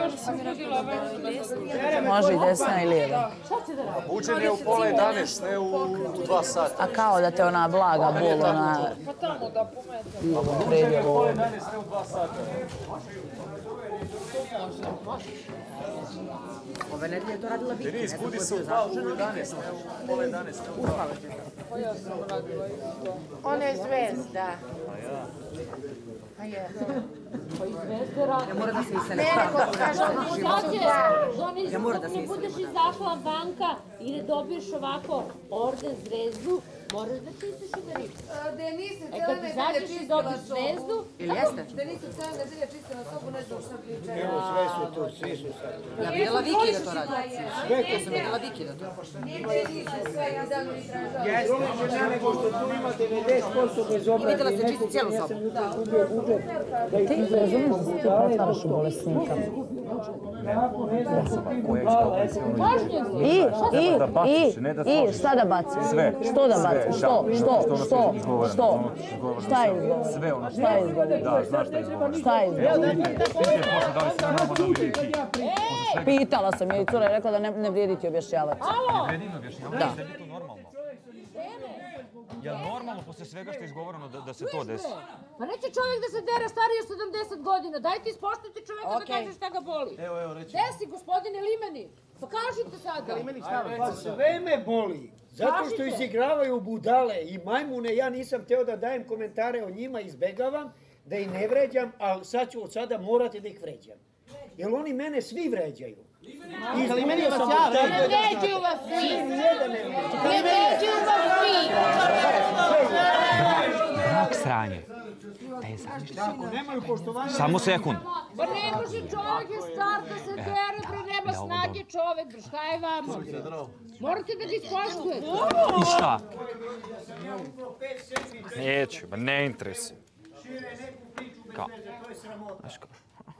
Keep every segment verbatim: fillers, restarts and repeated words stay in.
Može i desna i lijeva. Buđen je u pola jedanaest, ne u dva sata. A kao da te ona blaga bol, ona... Pa tamo da pomete. Buđen je u pola jedanaest, ne u dva sata. Ove nedelje je to radila Viki. Denis, budi se u jedanaest, ne u pola jedanaest. Uspala ti to. Pa ja sam radila isto. Ona je zvezda. A ja. Pa je. Pa i zvezde radi. Ne mora da se isele. Ne, nego kažem, Doniš, dok ne budeš izašla vanka i ne dobiješ ovako orden, zvezdu, moraš da čistiš i da ribiš. Denise E cijela kad nedelja izađeš i čistila dobiješ sobu. zvezdu, Ili jeste? Denise cijela nedelja čistila sobu, ne znam šta priča. Evo, sve su tu, svi su sad. Ja vidjela Viki da to radi. Sve Ja sam vidjela Viki da to radi. Nije činite sve i da mi tražava. Jeste, žena, nego što tu ima devedeset posto bez obrade. I vidjela ste čisti cijelu sobu. Ja sam jutro izgubio budžet. Da ih ti Razumiješ da se ti pretvaraš u bolesnika. Jako ne znam su ti budala, eto. I, i, i, i, šta da bacim? Sve. Što da bacim? Što, što, što, što? Šta je izgovoreno? Sve ono Šta je izgovoreno? Da, znaš šta je izgovoreno. Šta je izgovoreno? Pitala sam je i cura je rekla da ne, ne vrijedi ti objašnjavati. Ne vredi mi objašnjavati, da je to normalno. Je li normalno posle svega što je izgovoreno da, da se to desi? Pa neće čovjek da se dere stariji od sedamdeset godina. Dajte ispoštujte čovjeka da kaže šta ga boli. Evo, evo, reći. Gde si, gospodine Limeni? Pa kažite sada. Pa sve me boli. Zato što izigravaju budale i majmune, ja nisam hteo da dajem komentare o njima, izbegavam, da ih ne vređam, ali sad ću od sada morati da ih vređam. Jer oni mene svi vređaju. Izgubio sam od taj Ne vređuju vas svi. jedan ne vređaju. Ne vređuju vas svi. Brak sranje. E, zamišljaj. Ako nemaju poštovanja... Samo sekund. Pa ne može čovjek je star da se dere, bre nema snage čovjek, bre šta je vama? Morate da ga ispoštujete. I šta? Neću, ba ne interesuje. Kao? Znaš kao?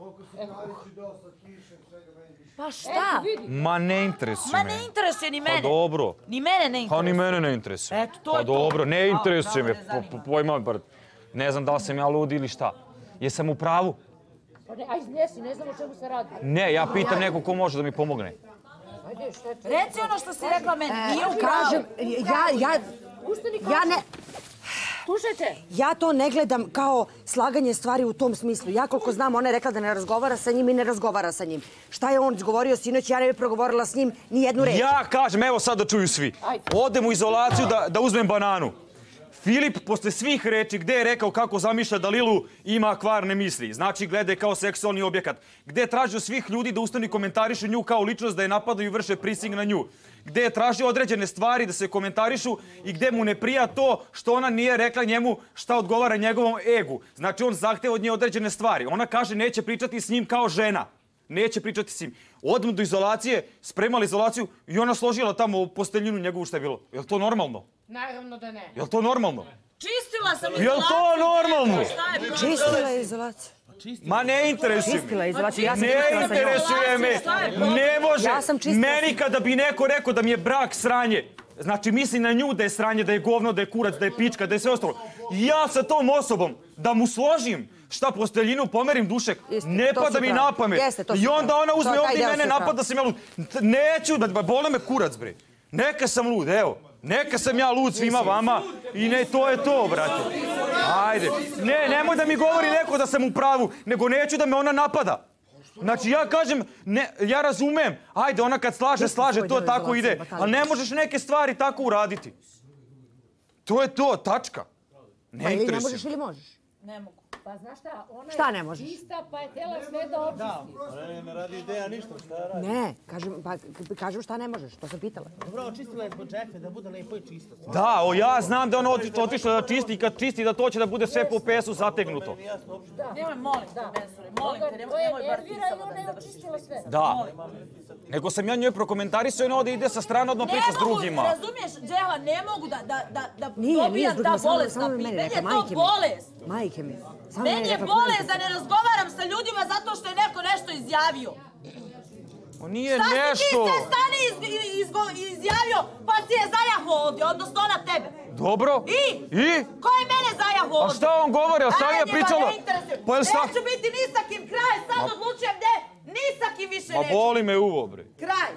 Pa šta? Ma ne interesuje Ma me. ne interesuje ni mene. Pa dobro. Ni mene ne Pa ni interesuje. mene ne interesuje. Eto, to Pa je to. dobro, ne interesuje me. dobro, ne Po- po- Pojma, bar. Ne znam da li sam ja lud ili šta. Jesam u pravu? Pa ne, aj iznesi, ne znam o čemu se radi. Ne, ja pitam nekog ko može da mi pomogne. Ajde, šta je to? Reci ono što si rekla meni. Nije u pravu. Kažem, ja, ja, Ustani ja ne... Slušajte. Ja to ne gledam kao slaganje stvari u tom smislu. Ja koliko znam, ona je rekla da ne razgovara sa njim i ne razgovara sa njim. Šta je on izgovorio sinoć, ja ne bih progovorila s njim ni jednu reč. Ja kažem, evo sad da čuju svi. Odem u izolaciju da, da uzmem bananu. Filip, posle svih reči, gde je rekao kako zamišlja da Lilu ima kvarne misli, znači gleda je kao seksualni objekat, gde je tražio svih ljudi da ustanu i komentarišu nju kao ličnost, da je napadaju i vrše prising na nju, gde je tražio određene stvari da se komentarišu i gde mu ne prija to što ona nije rekla njemu šta odgovara njegovom egu. Znači on zahteva od nje određene stvari. Ona kaže neće pričati s njim kao žena. Neće pričati s njim. Odemo do izolacije, spremali izolaciju i ona složila tamo posteljinu njegovu šta je bilo. Je li to normalno? Naravno da ne. Je li to normalno? Čistila sam Je li izolaciju. to normalno? Šta je bilo? Čistila je izolaciju. Ma ne interesuje Čistila me. je izolaciju, ja sam Ne čistila sa njom. interesuje me. Ne može. Ja sam čistila Meni sa- kada bi neko rekao da mi je brak sranje, znači misli na nju da je sranje, da je govno, da je kurac, da je pička, da je sve ostalo. Ja sa tom osobom da mu složim šta posteljinu, pomerim dušek, Istina, ne to pada si mi pravo. na pamet. Jeste, to si I onda pravo. ona uzme To- taj ovdje i deo mene si napada pravo. da sam ja lud. Neću, da bole me kurac, bre. Neka sam lud, evo. Neka sam ja lud svima vama i ne, to je to, brate. Ajde. Ne, nemoj da mi govori neko da sam u pravu, nego neću da me ona napada. Znači ja kažem, ne, ja razumem, ajde ona kad slaže, slaže, to tako ide. Ali ne možeš neke stvari tako uraditi. To je to, tačka. Pa Ne ili ne interesuje. možeš ili možeš? Ne mogu. Pa znaš šta, ona Šta je ne možeš? čista pa je htjela sve da očisti. Ne, ne radi ideja ništa, šta radi? Ne, kažem, pa, kažem šta ne možeš, to sam pitala. Dobro, očistila je pod džefe da bude lepo i čisto. Da, o, ja znam da ona oti- otišla da čisti i kad čisti da to će da bude sve po pesu zategnuto. Nemoj, molim te, Bensure, molim te, nemoj, To je nemoj bar ti nervira i samo ona je da završiš. očistila sve. Da. Nego sam ja njoj prokomentarisao i ona ovdje ide sa strane odmah priča s drugima. Ne mogu, razumiješ, Đela, ne mogu da, da, da, da Nije, nije dobijam s drugima, ta samo, bolesna samo pitanja. meni Meni rekla, je to majke mi. bolest. Majke mi. Samo Meni je rekla, bolest majke da ne razgovaram sa ljudima zato što je neko nešto izjavio. O, nije Šta si ti nešto... sve stani iz, izgo- izjavio pa si je zajaho ovdje, odnosno ona tebe? Dobro. I? I? Ko je mene zajaho ovdje? A šta on govori? A šta Ajde, je njega pričala? ne interesuje. Pa jel šta? Neću biti ni sa kim kraj, sad odlučujem gdje, ni sa kim više Ma neću. boli me uvo, bre. Kraj.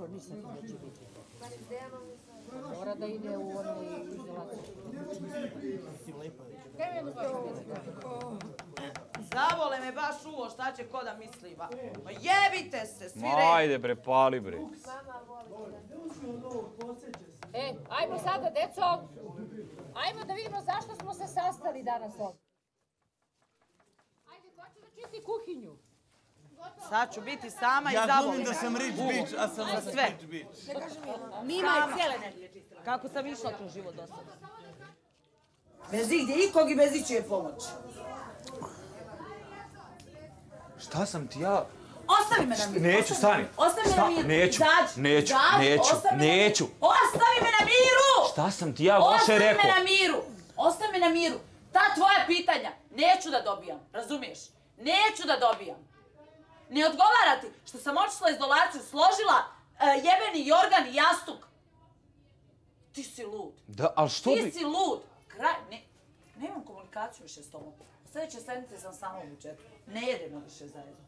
Mora da ide u onaj izolaciju. Zavole me baš uvo, šta će ko da misliva. Ma jebite se, svi Ma red. ajde bre, pali bre. E, ajmo sada, deco. Ajmo da vidimo zašto smo se sastali danas ovdje. Ajde, ko će da čisti kuhinju? Sad ću biti sama i Ja zavole. glumim da sam rich bitch, a sam Za sve. rich bitch. Mima je cijele nedelje čistila. Kako sam išla kroz život do sada. Bez igdje ikog i bez ičije pomoći. Šta sam ti ja? Ostavi me na miru. Neću, stani. Ostavi me na miru. Neću, Izađi, neću, izađi, neću, ostavi me na miru. neću. Ostavi me na miru! Šta sam ti ja loše Ostavi rekao? me na miru! Ostavi me na miru! Ta tvoja pitanja neću da dobijam, razumiješ? Neću da dobijam. Ne odgovara ti što sam očisla izolaciju, složila uh, jebeni jorgan i jastuk. Ti si lud. Da, ali što Ti bi... si lud. Kraj, ne, nemam komunikaciju više s tobom. Sljedeće sedmice sam samo u budžetu. Ne jedemo više zajedno.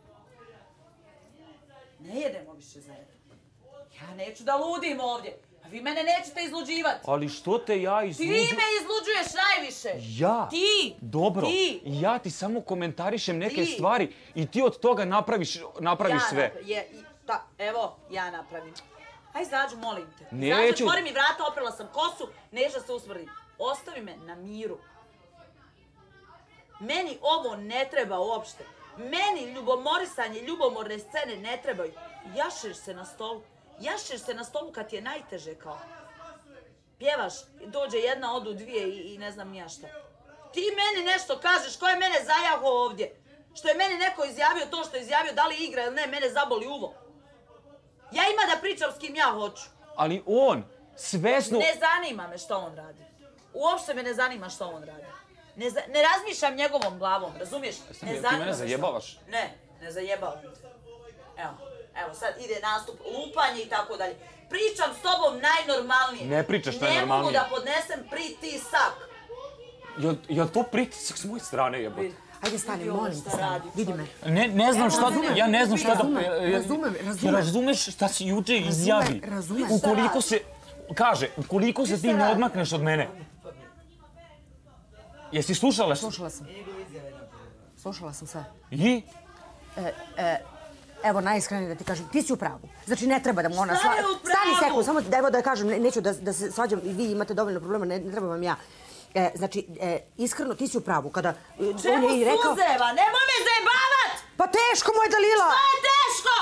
Ne jedemo više zajedno. Ja neću da ludim ovdje. A vi mene nećete izluđivati. Ali što te ja Ti izluđu... me izluđuješ najviše. Ja? Ti. Dobro, Ti. ja ti samo komentarišem neke Ti. stvari i ti od toga napraviš, napraviš Ja sve. napra- je, i- da, evo, ja napravim. Aj, izađu, molim te. Neću. Izađu, otvori mi vrata, oprala sam kosu, neću da se usmrdim. Ostavi me na miru. Meni ovo ne treba uopšte. Meni ljubomorisanje, ljubomorne scene ne trebaju. Jašeš se na stolu. Jašeš se na stolu kad ti je najteže kao. Pjevaš, dođe jedna, odu dvije i, i ne znam nija šta. Ti meni nešto kažeš, ko je mene zajaho ovdje? Što je meni neko izjavio to što je izjavio, da li igra ili ne, mene zaboli uvo. Ja ima da pričam s kim ja hoću. Ali on, svesno... Ne zanima me što on radi. Uopšte me ne zanima što on radi. Ne, za, ne razmišljam njegovom glavom, razumiješ? Ti Ne mene zanima me što- zajebavaš? Ne, ne zajebavam te. Evo, evo sad ide nastup, lupanje i tako dalje. Pričam s tobom najnormalnije. Ne pričaš Ne mogu najnormalnije. da podnesem pritisak. Jel, jel to pritisak s moje strane jebote? Ajde stani, molim te, Šta stani. radi Vidi me. Ne, ne znam šta, ja ne znam šta da... Razumem, e, e, razumem, razumem. Razumeš šta si juče izjavi? razumem. Ukoliko se, kaže, ukoliko se ti ne odmakneš od mene. Jesi slušala? Slušala sam. Slušala sam sve. I? Evo, najiskrenije da ti kažem, ti si u pravu. Znači, ne treba da mu ona... Šta je sva- u pravu? Stani sekund, samo da, evo da kažem, ne- neću da, da se svađam i vi imate dovoljno problema, ne, ne treba vam ja. E, znači, e, iskreno, ti si u pravu. Kada e, on Čemu je i rekao... suzeva? Nemoj me zajebavat! Pa teško mu je, Dalila! Šta je teško?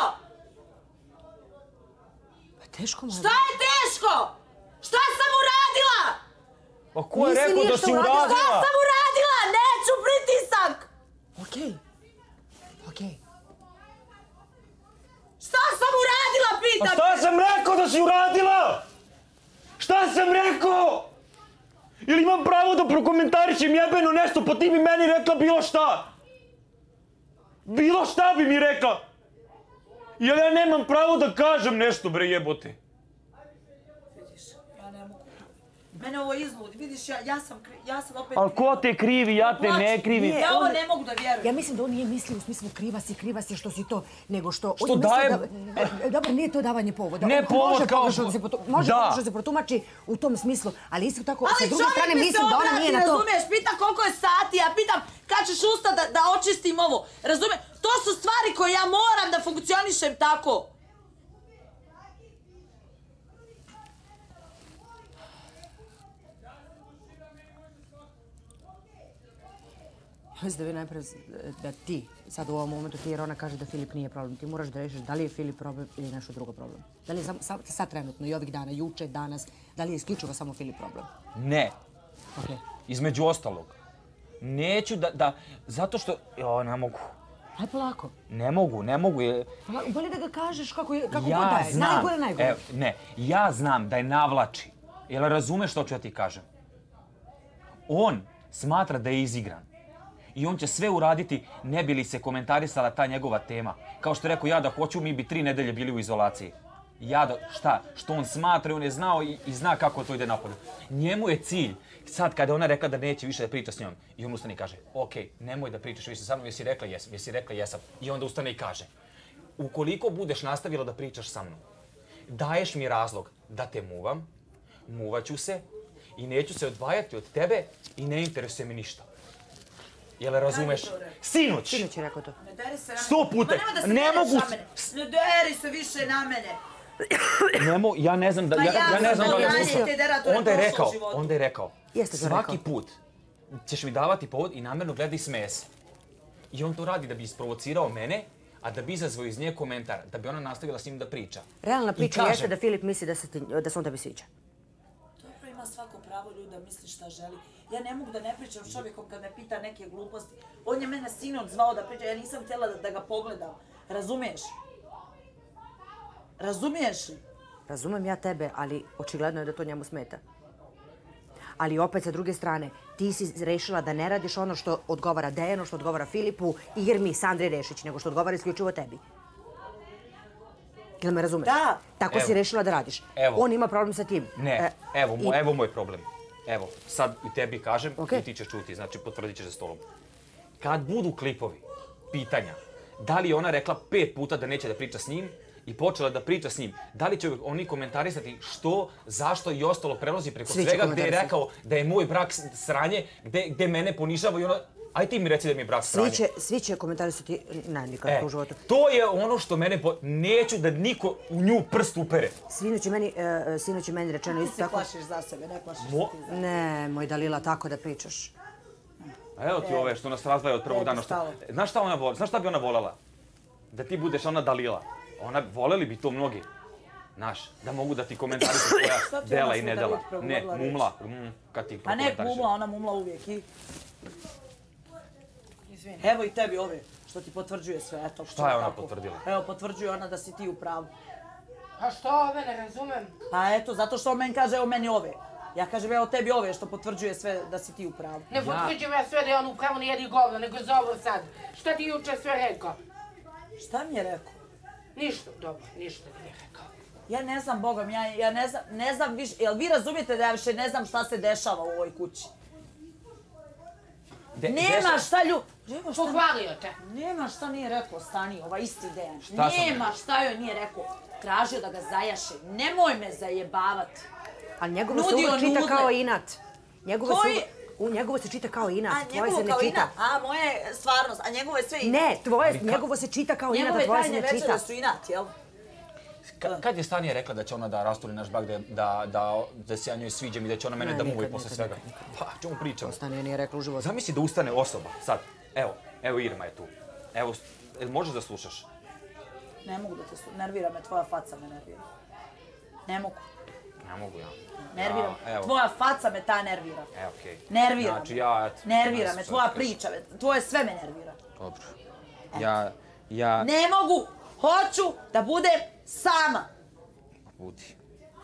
Pa teško mu je. Šta je teško? Šta sam uradila? Pa ko je Nisi rekao da ništa si uradila. Šta uradila? sam uradila? Neću pritisak! Okej. Okej. Šta sam uradila, Pa pitam? šta sam rekao da si uradila? Šta sam rekao? Ili imam pravo da prokomentarišem jebeno nešto, pa ti bi meni rekla bilo šta? Bilo šta bi mi rekla? Jel ja nemam pravo da kažem nešto, bre jebote? Vidiš, ja ne mogu. Mene ovo izludi, vidiš, ja, ja, sam, kri- ja sam opet... Al ko te krivi, ja te ne krivim. Ja ovo on- ne mogu da vjerujem. Ja mislim da on nije mislio u smislu kriva si, kriva si što si to, nego što... Što on je mislio dajem- Da, e, dobro, nije to davanje povoda. Ne On povod može kao pogrešno što- da se protu- Može Da. pogrešno da se protumači u tom smislu, ali isto tako, Ali sa druge čovjek strane, mi se mislim da ona obrati, nije na to... razumiješ, pitam koliko je sati, ja pitam kad ćeš ustati da, da očistim ovo, razumiješ? To su stvari koje ja moram da funkcionišem tako. Mislim da vi najprije, da ti, sad u ovom momentu ti, jer ona kaže da Filip nije problem, ti moraš da rešiš da li je Filip problem ili nešto drugo problem. Da li je sam, sam, sad trenutno i ovih dana, juče, danas, da li je isključivo samo Filip problem? Ne, Okej. između ostalog. Neću da, da, zato što, jo, ne mogu. Aj polako. Ne mogu, ne mogu. je- Polako, bolje da ga kažeš kako, je, kako god Ja da je. znam, Najgore, najgore. evo, ne, ja znam da je navlači. Jel razumeš što ću ja ti kažem? On smatra da je izigran. I on će sve uraditi ne bi li se komentarisala ta njegova tema. Kao što je rekao ja da hoću, mi bi tri nedelje bili u izolaciji. Ja da, šta, što on smatra, on je znao i, i zna kako to ide napolje. Njemu je cilj, sad kada je ona rekla da neće više da priča s njom, i on ustane i kaže, ok, nemoj da pričaš više sa mnom, jesi rekla jesam, jesi rekla jesam. I onda ustane i kaže, ukoliko budeš nastavila da pričaš sa mnom, daješ mi razlog da te muvam, muvaću se i neću se odvajati od tebe i ne interesuje mi ništa. Jel razumeš? Sinoć! Sinoć je rekao to. Ne deri se na mene. Sto puta! Ma nemoj da se Ne deriš mogu... na mene. Ne deri se više na mene. Nemo, ja ne znam da... Pa Ja, ja ja ne sam znam da li najmanje slušam. te deratore Onda je prošla u rekao, životu. onda je rekao, Jeste to svaki rekao. put ćeš mi davati povod i namjerno gleda i smeje se. I on to radi da bi isprovocirao mene, a da bi izazvao iz nje komentar, da bi ona nastavila s njim da priča. Realna I priča kažem- jeste da Filip misli da se, ti, da se on tebi sviđa. Dobro, ima svako pravo ljudi da misli šta želi. Ja ne mogu da ne pričam s čovjekom kad me pita neke gluposti. On je mene sinoć zvao da priča, ja nisam htjela da, da ga pogledam. Razumiješ? Razumiješ li? Razumem ja tebe, ali očigledno je da to njemu smeta. Ali opet sa druge strane, ti si rešila da ne radiš ono što odgovara Dejanu, što odgovara Filipu i Irmi, Sandri Rešić, nego što odgovara isključivo tebi. Jel me razumeš? Da. Tako si Evo. rešila da radiš. Evo. On ima problem sa tim. Ne, E, evo, mo- i- evo moj problem. Evo, sad i tebi kažem Okej. i ti ćeš čuti, znači potvrdit ćeš za stolom. Kad budu klipovi, pitanja, da li je ona rekla pet puta da neće da priča s njim i počela da priča s njim, da li će oni komentarisati što, zašto i ostalo prelazi preko Svi će svega gdje je komentarisati. rekao da je moj brak s- sranje, gdje, gdje mene ponižava i ono, aj ti mi reci da mi je brak sranje. Svi će, svi će komentarisati, ne, nikad E, u životu. to je ono što mene, po... neću da niko u nju prst upere. Sinoć je meni, e, sinoć je meni rečeno Ti isto se tako. plašiš za sebe, ne plašiš Mo- se ti za Ne, moj Dalila, tako da pričaš. A evo ti ove što nas razdvaja od prvog Tebi dana. Što... stalo. Znaš šta ona vola? Znaš šta bi ona voljela? Da ti budeš ona Dalila. Ona, voleli bi to mnogi. Znaš, da mogu da ti komentarišu Šta tvoja ti dela ona i svuda nedela. uvijek Ne, progovorila mumla. Mm, kad ti Pa nek prokomentariše. mumla, ona mumla uvijek i... Evo i tebi ove, što ti potvrđuje sve, eto. Šta je ona tako. potvrdila? Evo, potvrđuje ona da si ti u pravu. A što ove, ne razumem? Pa eto, zato što on meni kaže, evo meni ove. Ja kažem, evo tebi ove, što potvrđuje sve da si ti u pravu. Ne potvrđujem ja sve da je on upravo ne jedi govno, nego za ovo sad. Šta ti juče sve rekao? Šta mi je rekao? Ništa, dobro, ništa ti nije rekao. Ja ne znam, Bogom, ja, ja ne znam, ne znam više, jel vi razumijete da ja više ne znam šta se dešava u ovoj kući? De- Nema desa- šta lju... Nema šta, Pohvalio te. nema šta nije rekao, stani, ova isti Dejan. Šta sam Nema šta joj nije rekao. Tražio da ga zajaše. Nemoj me zajebavati. Ali njegovo se Nudio uvijek čita nudle. kao inat. Njegovo se, Koji? uvijek- u, njegovo se čita kao inat, A tvoje se njegovo ne kao čita. inat, a moje je stvarnost, a njegovo je sve inat. Ne, tvoje, njegovo se čita kao inat, a Njegove tvoje se tajne ne čita. večere su inat, jel? Ka- Kad je Stanija rekla da će ona da rasturi naš brak, da, da, da, da se ja njoj sviđam i da će ona mene Ne, da nikad, muvi posle nikad, svega? nikad, nikad. Pa, čemu pričamo? Stanija nije rekla u životu. Zamisli da ustane osoba, sad, evo, evo Irma je tu. Evo, jel možeš da slušaš? Ne mogu da te su... Nervira me, tvoja faca me nervira. Ne mogu. Ne mogu ja. Nervira Ja, me. evo. Tvoja faca me ta nervira. E, okej. Nervira Znači me. ja, eto, Nervira ne me, znam tvoja šta ti kažem. priča me. Tvoje sve me nervira. Dobro. Ja, ja... Ne mogu! Hoću da budem sama! Budi.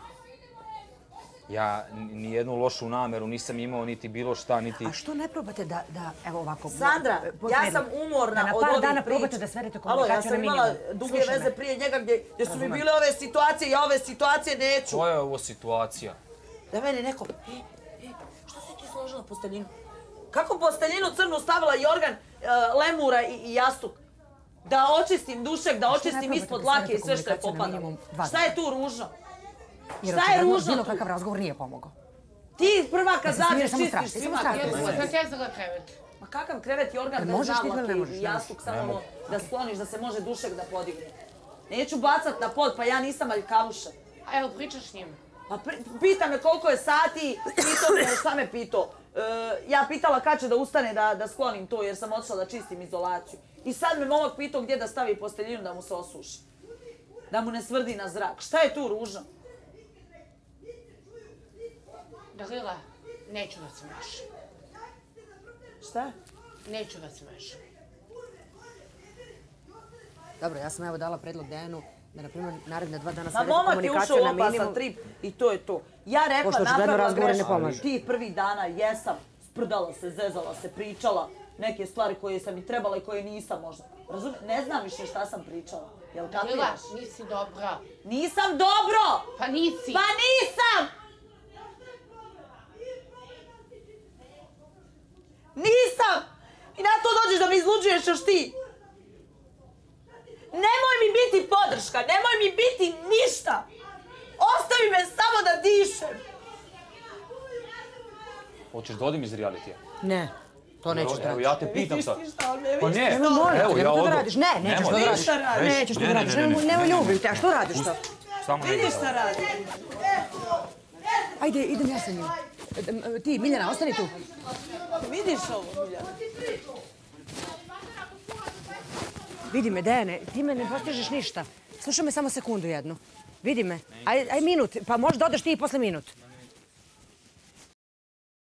Ja ni- nijednu lošu nameru nisam imao, niti bilo šta, niti... A što ne probate da, da evo ovako... Sandra, po- ja predlog. sam umorna Da na od par ovih dana priča. probate da svedete Alo, ja komunikaciju na sam imala minimum. duge Slušaj me. veze prije njega gdje, gdje su mi Razumem. bile ove situacije, ja ove situacije neću. Koja je ovo situacija? Da meni neko, e, e, što si ti složila posteljinu? Kako posteljinu crnu stavila jorgan, e, lemura i, i jastuk? Da očistim dušek, da što ne očistim probate ispod da dlake i svedete sve što je komunikaciju na popadalo? minimum dva Šta je tu ružno? Jer Šta je očigledno ružno bilo tu? kakav razgovor nije pomogao. Ti prva kad Ja sam zađeš samo strah, čistiš ja sam svima strah. krevet. Jesam natezala krevet. Ma kakav krevet i organ Jel bez možeš ti ili ne navlake možeš? i Ne jastuk Ne samo mogu. da skloniš da se može dušek da podigne. Neću bacat na pod, pa ja nisam aljkavuša. A evo, pričaš s njim? Pa pri- pita me koliko je sati, pitao me šta me pitao. E, ja pitala kad će da ustane da, da sklonim to jer sam otišla da čistim izolaciju. I sad me momak pitao gdje da stavi posteljinu da mu se osuši. Da mu ne svrdi na zrak. Šta je tu ružno? Dalila, neću da se mešam. Šta? Neću da se mešam. Dobro, ja sam evo dala predlog Dejanu da, na primjer, naredne dva dana Ma svedete momak je ušao komunikaciju u na opasan minimum. trip i to je to. Ja rekla, Pošto očigledno napravila razgovori ne grešku. pomažu. Tih prvih dana jesam, sprdala se, zezala se, pričala neke stvari koje sam i trebala i koje nisam možda. Razumiješ? Ne znam više šta sam pričala. Jel Dalila, kapiraš? nisi dobra. Nisam dobro! Pa nisi. Pa nisam! Nisam! I na to dođeš da me izluđuješ još ti! Nemoj mi biti podrška, nemoj mi biti ništa. Ostavi me samo da dišem. Hoćeš da odim iz realitija? Ne, to nećeš da Evo, radiš. ja te pitam sad. Pa ne, Nemoj, molim evo, te, ja nemoj to da odo. radiš. Ne, nećeš to da radiš. Nećeš to da radiš. Nemoj ljubim te, a što radiš to? Samo ne. Vidiš šta radi? Ajde, idem ja sa njim. Ti, Miljana, ostani tu. Vidiš ovo, Miljana? Vidi me, Dejane, ti me ne postižeš ništa. Slušaj me samo sekundu jednu. Vidi me. Aj, aj minut, pa možda odeš ti i posle minut.